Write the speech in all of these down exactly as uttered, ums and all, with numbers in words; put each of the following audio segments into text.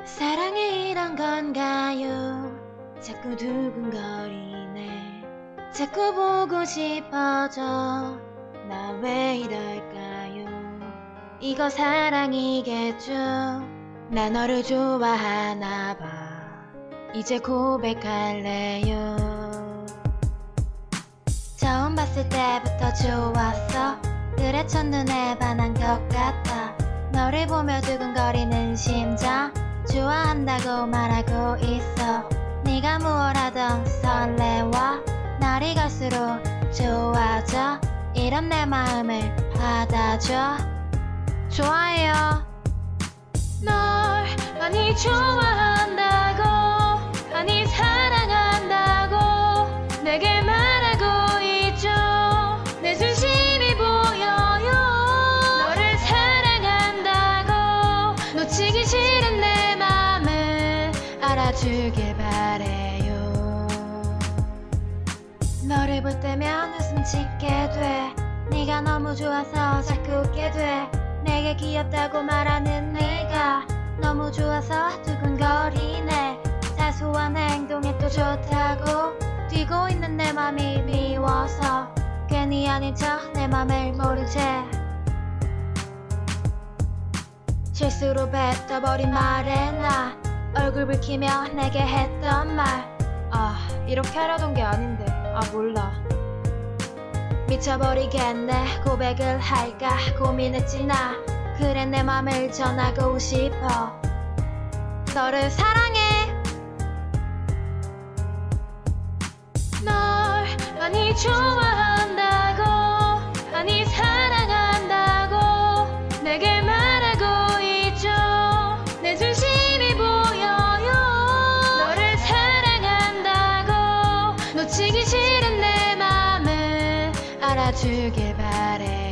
사랑이 이런 건가요? 자꾸 두근거리네. 자꾸 보고 싶어져. 나 왜 이럴까요? 이거 사랑이겠죠? 나 너를 좋아하나봐. 이제 고백할래요. 처음 봤을 때부터 좋았어. 그래 첫눈에 반한 것 같아. 너를 보며 두근거리는 심장 좋아한다고 말하고 있어. 네가 무얼 하던 설레와 날이 갈수록 좋아져. 이런 내 마음을 받아줘. 좋아해요. 널 많이 좋아한다고, 많이 사랑한다고 내게 말하고 있죠. 내 진심이 보여요. 너를 사랑한다고 놓치기 싫은 내 맘을 알아주길 바래요. 너를 볼 때면 웃음 짓게 돼. 네가 너무 좋아서 자꾸 웃게 돼. 내게 귀엽다고 말하는 네가 너무 좋아서 두근거리네. 사소한 행동에 또 좋다고 뛰고 있는 내 맘이 미워서 괜히 아닌 척 내 맘을 모른 채 실수로 뱉어버린 말에 나 얼굴 붉히며 내게 했던 말. 아 이렇게 하려던 게 아닌데. 아 몰라. 미쳐버리겠네. 고백을 할까 고민했지 나. 그래 내 맘을 전하고 싶어. 너를 사랑해. 널 많이 좋아한다고, 많이 사랑한다고 내게 말하고 있죠. 내 진심이 보여요. 너를 사랑한다고 놓치기 싫은 내 맘을 알아주길 바래요.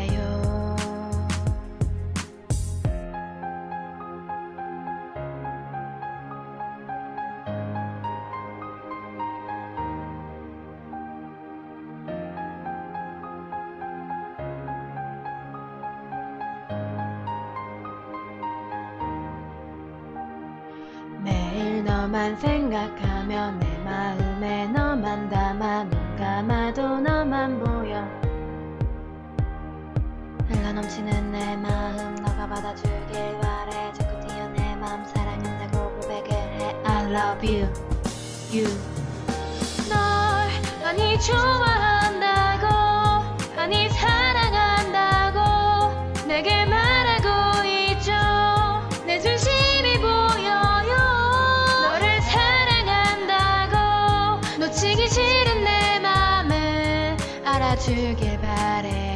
매일 너만 생각하며 내 마음에 너만 담아. 눈 감아도 너만 보여. 흘러넘치는 내 마음 너가 받아주길 바래. 자꾸 뛰어 내 마음 사랑한다고 고백을 해. I love you, you. 널 많이 좋아한다고, 많이 사랑한다고 내게 말하고 있죠. 내 진심이 보여요. 너를 사랑한다고 놓치기 싫은 내 맘을 알아주길 바래.